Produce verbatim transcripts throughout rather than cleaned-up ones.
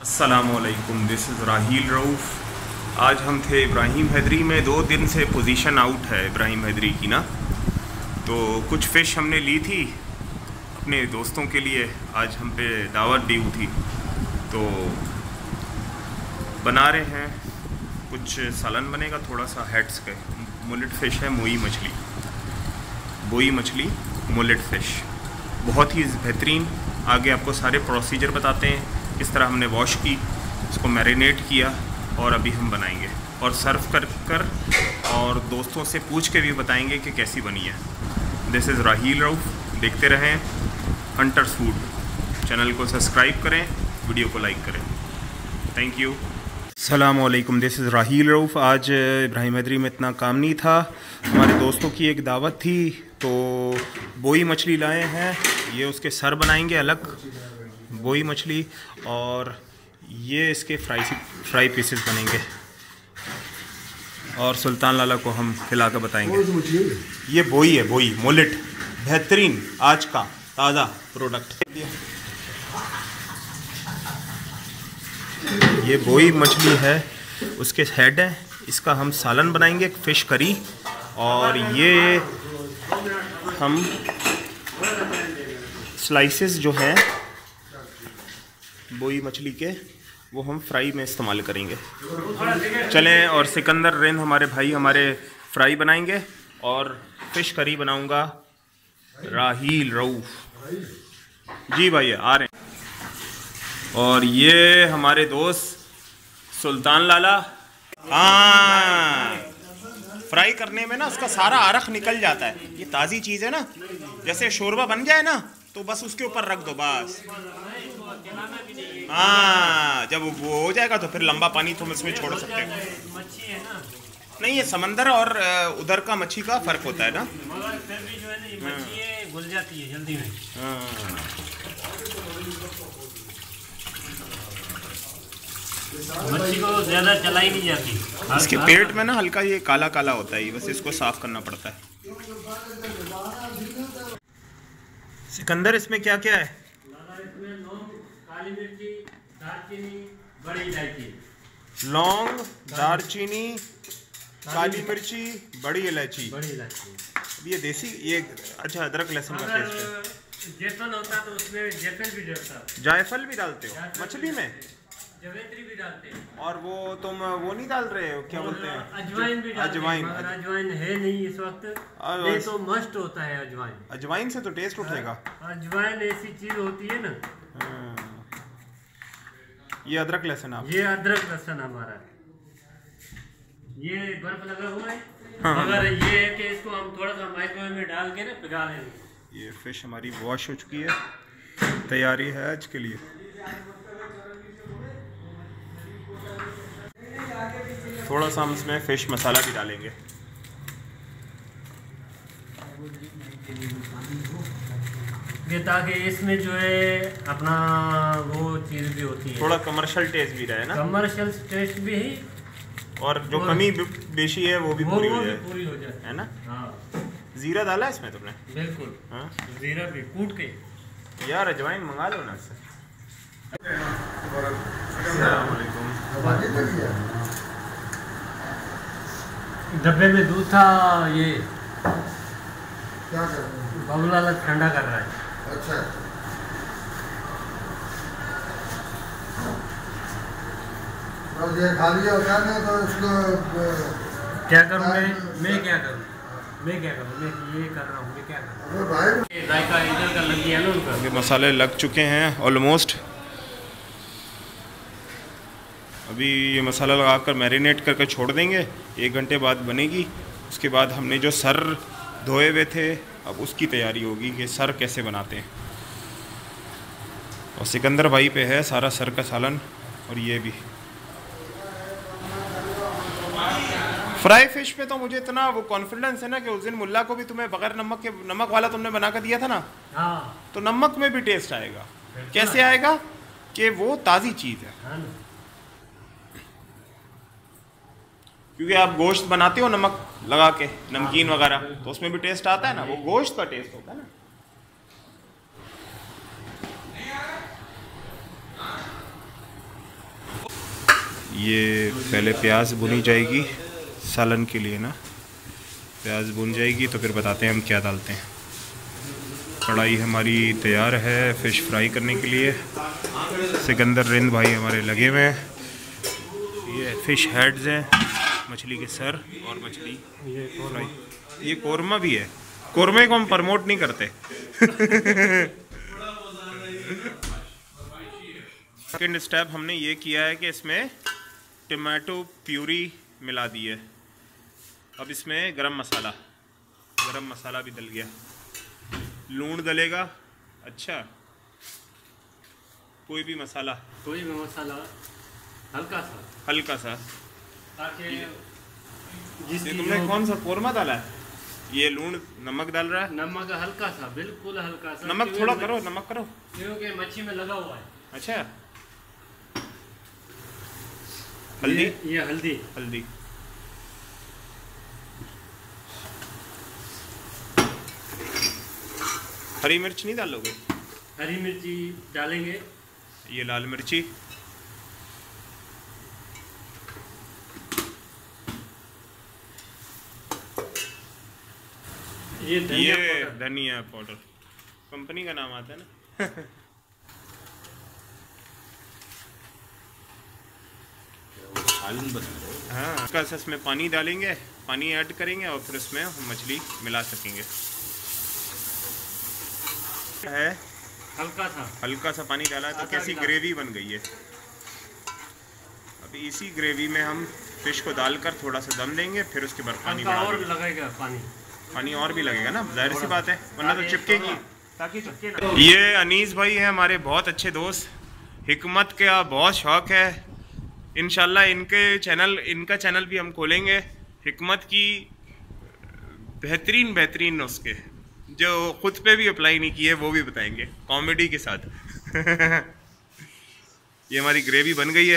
अस्सलामुअलैकुम, this is Raheel Rauf. आज हम थे इब्राहिम हैदरी में। दो दिन से पोजीशन आउट है इब्राहिम हैदरी की ना, तो कुछ फ़िश हमने ली थी अपने दोस्तों के लिए। आज हम पे दावत दी थी तो बना रहे हैं। कुछ सालन बनेगा, थोड़ा सा हेड्स के मुलेट फ़िश है, मोई मछली, बोई मछली मुलेट फ़िश, बहुत ही बेहतरीन। आगे आपको सारे प्रोसीजर बताते हैं, किस तरह हमने वॉश की, इसको मैरिनेट किया और अभी हम बनाएंगे और सर्व कर कर और दोस्तों से पूछ के भी बताएंगे कि कैसी बनी है। This is Raheel Rauf. देखते रहें हंटर्स फूड। चैनल को सब्सक्राइब करें, वीडियो को लाइक करें। Thank you. अस्सलामुअलैकुम, दिस इज़ राहील रऊफ़। आज इब्राहिम हैदरी में इतना काम नहीं था, हमारे दोस्तों की एक दावत थी तो बोई मछली लाए हैं। ये उसके सर बनाएंगे अलग, बोई मछली, और ये इसके फ्राई फ्राई पीसेस बनेंगे और सुल्तान लाला को हम खिला कर बताएंगे। ये बोई है, बोई मुलेट, बेहतरीन आज का ताज़ा प्रोडक्ट। ये बोई मछली है, उसके हेड है, इसका हम सालन बनाएंगे, फ़िश करी। और ये हम स्लाइसेस जो हैं बोई मछली के, वो हम फ्राई में इस्तेमाल करेंगे। चलें, और सिकंदर रेन हमारे भाई हमारे फ्राई बनाएंगे और फ़िश करी बनाऊंगा राहील रऊफ़। जी भाई आ रहे हैं। और ये हमारे दोस्त सुल्तान लाला। हाँ, फ्राई करने में ना उसका सारा अरख निकल जाता है। ये ताज़ी चीज़ है ना, जैसे शोरबा बन जाए ना तो बस उसके ऊपर रख दो बस। हाँ, जब वो हो जाएगा तो फिर लंबा पानी तुम इसमें छोड़ सकते हो। मच्छी है ना, नहीं, ये समंदर और उधर का मच्छी का फ़र्क होता है ना। मगर फिर भी जो है ना, ये मच्छी है घुल जाती है जल्दी में। हाँ, मच्छी को ज़्यादा चलाई नहीं जाती। इसके पेट में ना हल्का ये काला काला होता है, बस इसको साफ करना पड़ता है। सिकंदर, इसमें क्या क्या है? इसमें लौंग, काली मिर्ची, दालचीनी, बड़ी इलायची। लौंग, दालचीनी, काली मिर्ची, बड़ी इलायची। बड़ी इलायची। ये देसी, ये अच्छा अदरक लहसुन का पेस्ट है। अगर जायफल होता तो उसमें जायफल भी डलता। जायफल भी डालते हो मछली में? जवेत्री भी डालते हैं। और वो तुम वो नहीं डाल रहे हो, क्या बोलते हैं? अजवाइन भी डालते हैं, अजवाइन। मगर अजवाइन है नहीं इस वक्त। ये तो मस्ट होता है अजवाइन। अजवाइन से तो टेस्ट उठेगा। अजवाइन ऐसी चीज होती है ना। ये अदरक लहसुन आप, ये अदरक लहसुन हमारा, ये बर्फ लगा हुआ है। हाँ, मगर ये है कि इसको हम थोड़ा सा माइक्रोवेव में डाल के ना पिघला लेंगे। ये फिश हमारी वॉश हो चुकी है, तैयारी है आज के लिए। थोड़ा सा हम इसमें फिश मसाला भी डालेंगे। ये ताकि इसमें जो है अपना वो चीज़ भी होती है, थोड़ा कमर्शियल टेस्ट भी रहे ना, कमर्शियल टेस्ट भी है, और जो कमी बेशी है वो भी वो, पूरी वो हो भी जाए, पूरी हो जाए, है ना। हाँ, जीरा डाला है इसमें तुमने? बिल्कुल। हाँ, जीरा भी कूट के। यार अजवाइन मंगा लो ना इससे। डब्बे में दूध था, ये क्या कर रहे हैं? बबूला अलग ठंडा कर रहा है। अच्छा, बस ये खा लिया होता है ना, तो इसको क्या करूँ मैं मैं क्या करूँ मैं क्या करूँ मैं ये कर रहा हूँ, मैं क्या करूँ। अरे भाई, ये जायका इधर का लग गया ना उनका। ये मसाले लग चुके हैं ऑलमोस्ट। अभी ये मसाला लगाकर मैरिनेट करके छोड़ देंगे, एक घंटे बाद बनेगी। उसके बाद हमने जो सर धोए हुए थे, अब उसकी तैयारी होगी कि सर कैसे बनाते हैं। और सिकंदर भाई पे है सारा सर का सालन। और ये भी फ्राई फिश पे तो मुझे इतना वो कॉन्फिडेंस है ना कि उस दिन मुल्ला को भी तुम्हें बगैर नमक के, नमक वाला तुमने बना कर दिया था ना, हाँ, तो नमक में भी टेस्ट आएगा। कैसे आएगा? कि वो ताज़ी चीज़ है। हाँ ना। क्योंकि आप गोश्त बनाते हो नमक लगा के, नमकीन वगैरह, तो उसमें भी टेस्ट आता है ना, वो गोश्त का टेस्ट होता है ना। ये पहले प्याज भुनी जाएगी सालन के लिए ना, प्याज भुन जाएगी तो फिर बताते हैं हम क्या डालते हैं। कढ़ाई हमारी तैयार है फ़िश फ्राई करने के लिए। सिकंदर रिंद भाई हमारे लगे हुए हैं। ये फ़िश हेड्स हैं, मछली के सर और मछली ये फ्राई। ये कोरमा भी है, कोरमे को हम प्रमोट नहीं करते। सेकेंड स्टेप हमने ये किया है कि इसमें टमाटो प्यूरी मिला दी है। अब इसमें गरम मसाला गरम मसाला भी डल गया, लूण डलेगा। अच्छा, कोई भी मसाला कोई भी मसाला हल्का सा हल्का सा। ताकि ये जिसकी तुमने जो कौन सा कोरमा डाला है? ये लूण नमक डाल रहा है। नमक हल्का सा, बिल्कुल हल्का सा। नमक थोड़ा करो, नमक करो। क्योंकि मच्छी में लगा हुआ है। अच्छा, हल्दी ये, ये हल्दी हल्दी हरी मिर्च नहीं डालोगे? हरी मिर्ची डालेंगे। ये लाल मिर्ची, ये धनिया ये पाउडर। धनिया पाउडर, कंपनी का नाम आता है ना। हाँ, बस इसमें पानी डालेंगे, पानी ऐड करेंगे और फिर उसमें हम मछली मिला सकेंगे। है हल्का सा हल्का सा पानी डाला है तो आधा कैसी गिलास। ग्रेवी बन गई है। अब इसी ग्रेवी में हम फिश को डालकर थोड़ा सा दम देंगे, फिर उसके बाद पानी हल्का बढ़ा और देंगे। लगेगा पानी। पानी और भी लगेगा ना, जाहिर सी बात है, वरना तो ताकि चिपकेगी। थोड़ा- ताकि चिपके ना। ये अनीस भाई हैं हमारे बहुत अच्छे दोस्त, हिकमत का बहुत शौक है। इंशाल्लाह इनके चैनल इनका चैनल भी हम खोलेंगे। हिकमत की बेहतरीन बेहतरीन नुस्खे जो खुद पे भी अप्लाई नहीं किए वो भी बताएंगे कॉमेडी के साथ। ये हमारी ग्रेवी बन गई है,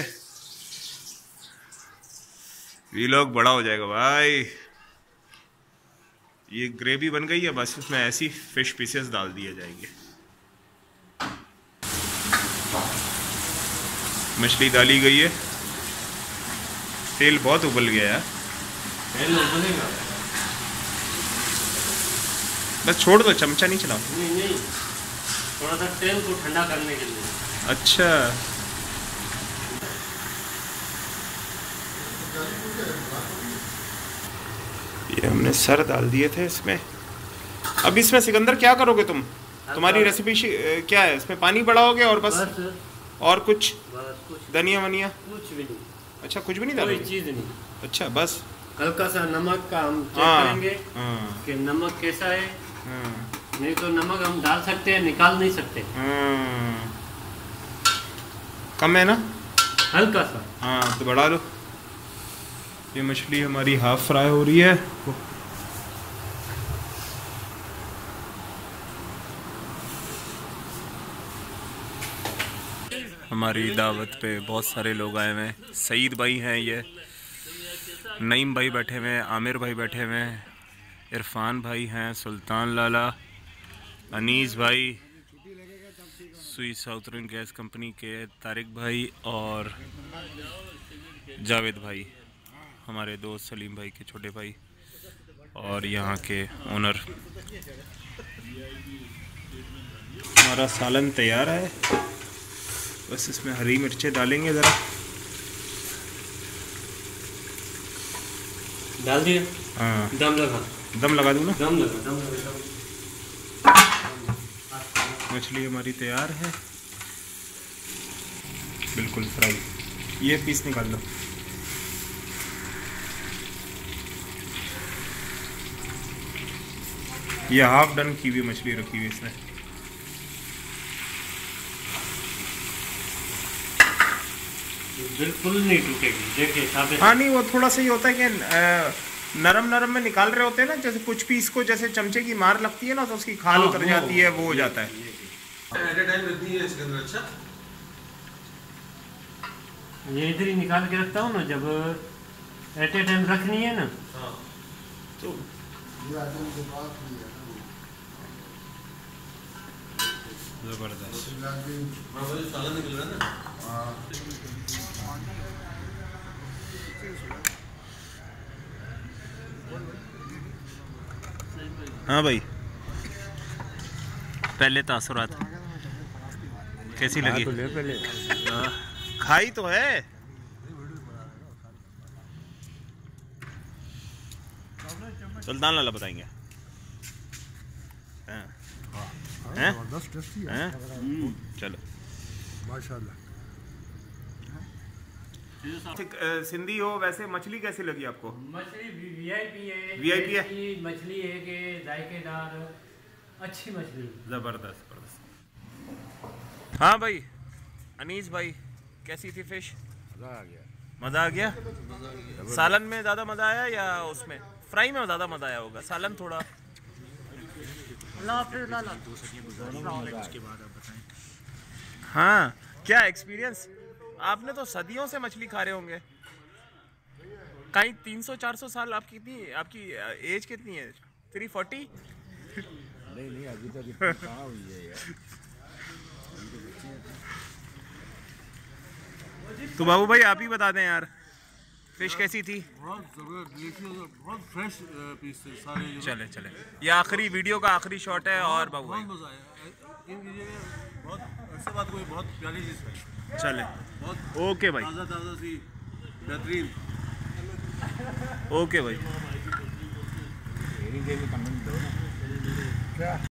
व्लॉग बड़ा हो जाएगा भाई। ये ग्रेवी बन गई है, बस इसमें ऐसी फिश पीसेस डाल दिए जाएंगे। मछली डाली गई है, तेल बहुत उबल गया यार, तेल उबलेगा। बस छोड़ दो, चमचा नहीं चलाओ। नहीं नहीं, थोड़ा सा तेल को ठंडा करने के लिए। अच्छा, ये हमने सर डाल दिए थे इसमें। अब इसमें सिकंदर क्या करोगे तुम? तुम्हारी रेसिपी क्या है? इसमें पानी बढ़ाओगे और बस, बस और कुछ बस कुछ धनिया वनिया? कुछ भी नहीं, अच्छा, कुछ भी नहीं कोई डालोगे? चीज़ नहीं। अच्छा, बस हल्का सा नमक का हम चेक हाँ करेंगे हाँ कि नमक कैसा है। हाँ नहीं तो नमक हम डाल सकते हैं, निकाल नहीं सकते। हाँ। कम है ना? हल्का सा। हाँ तो बढ़ा लो। ये मछली हमारी हाफ फ्राई हो रही है। हमारी दावत पे बहुत सारे लोग आए हुए हैं। सईद भाई हैं, ये नईम भाई बैठे हुए हैं, आमिर भाई बैठे हुए हैं, इरफान भाई हैं, सुल्तान लाला, अनीस भाई, सुई साउथर्न गैस कंपनी के तारिक भाई और जावेद भाई, हमारे दोस्त सलीम भाई के छोटे भाई और यहाँ के ओनर। हमारा सालन तैयार है, बस इसमें हरी मिर्चें डालेंगे ज़रा। डाल दिया। हाँ, दम लगा, दम लगा दूँ ना? दम लगा, दम लगा, दम। मछली हमारी तैयार है, बिल्कुल फ्राई। ये पीस निकाल लो। ये हाफ डन की हुई मछली रखी हुई इसमें। बिल्कुल नहीं टूटेगी, देखिए साबित। हाँ नहीं, वो थोड़ा सा ही होता है कि अ, नरम नरम में निकाल रहे होते हैं ना, जैसे कुछ पीस को जैसे चमचे की मार लगती है ना तो उसकी खाल हाँ, उतर वो- जाती है, वो हो जाता है। ये इधर ही निकाल के रखता हूँ ना, जब एट ए टाइम रखनी है ना तो ये आदमी के पास भी है ना। जबरदस्त। हाँ। हाँ भाई, पहले तासुरात कैसी लगी? तो ले पहले हाँ, खाई तो है। सुल्तान लाला बताएंगे। हाँ। हैं? जबरदस्त टेस्टी है हैं? चलो माशाल्लाह। सिंधी हो वैसे मछली कैसी लगी आपको? मछली वीआईपी है, वीआईपी है? ऐसी मछली है कि जायकेदार अच्छी मछली। जबरदस्त जबरदस्त। हाँ भाई, अनीस भाई कैसी थी फिश? मजा आ गया। मज़ा आ गया? सालन में ज़्यादा मज़ा आया या उसमें फ्राई में ज़्यादा मज़ा आया होगा? सालन थोड़ा हाँ। क्या एक्सपीरियंस? आपने तो सदियों से मछली खा रहे होंगे, कहीं तीन सौ चार सौ साल। आपकी कितनी, आपकी एज कितनी है? Three forty? नहीं नहीं अभी तक इतनी कहाँ हुई है यार। तो बाबू भाई आप ही बता दें यार, फिश कैसी थी? बहुत जबरदस्त, डिलीशियस, बहुत फ्रेश पीस थे सारे। चले चले, ये आखिरी वीडियो का आखिरी शॉट है। और बाबू बहुत भाई मजा आया। यकीन कीजिएगा, बहुत ऐसे बात कोई बहुत प्यारी चीज़ है। चले, बहुत ओके भाई, ताज़ा ताज़ा सी बेहतरीन। ओके भाई। क्या